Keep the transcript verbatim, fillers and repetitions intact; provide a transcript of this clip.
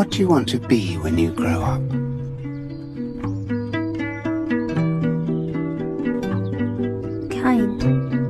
What do you want to be when you grow up? Kind.